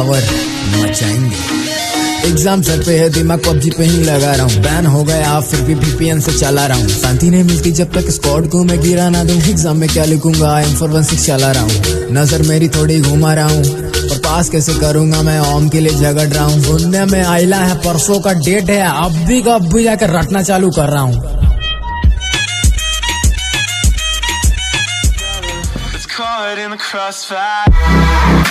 Power मचाएंगे। Exam sir पे है, दिमाग पबजी पे ही लगा रहा हूँ। बैन हो गया फिर भी VPN से चला रहा हूँ। शांति नहीं मिलती जब तक स्क्वाड को मैं गिरा ना दूं। एग्जाम में क्या लिखूंगा M416 चला रहा हूँ। नजर मेरी थोड़ी घुमा रहा हूँ, पर पास कैसे करूंगा मैं ओम के लिए झगड़ रहा हूँ। सुनने में आइला है परसों का डेट है, अब भी जाकर रटना चालू कर रहा हूँ। Caught in the crossfire